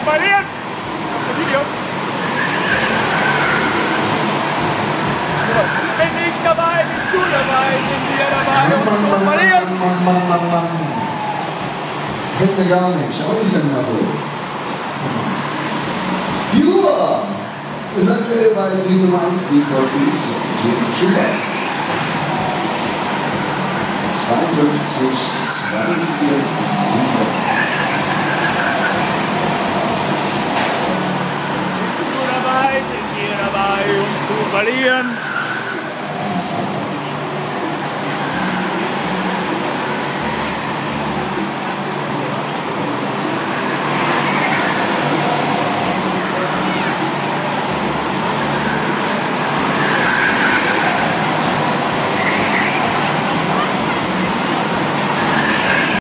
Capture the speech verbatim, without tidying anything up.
verlieren. Auf dem Video. Bin ich dabei, bist du dabei, sind wir dabei, uns zu verlieren. Mann, Mann, Mann, Mann, Mann. Fällt mir gar nicht, aber ist ja immer so. Jura ist aktuell bei Team Nummer eins, die for Speed, Team Schubert. zweiundfünfzig, zwei, vier, sieben. Bist du dabei, sind wir dabei, uns zu verlieren.